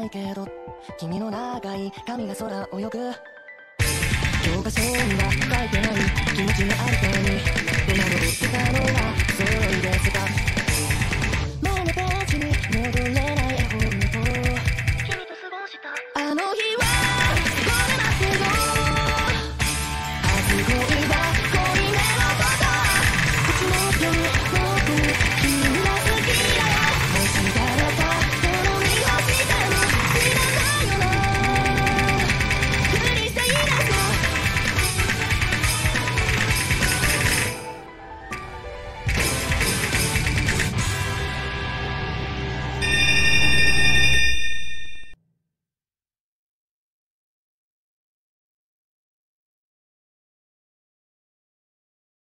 けど君の長い髪が空を泳ぐ教科書には書いてない気持ちのあるようにどなろうってたのはそうですか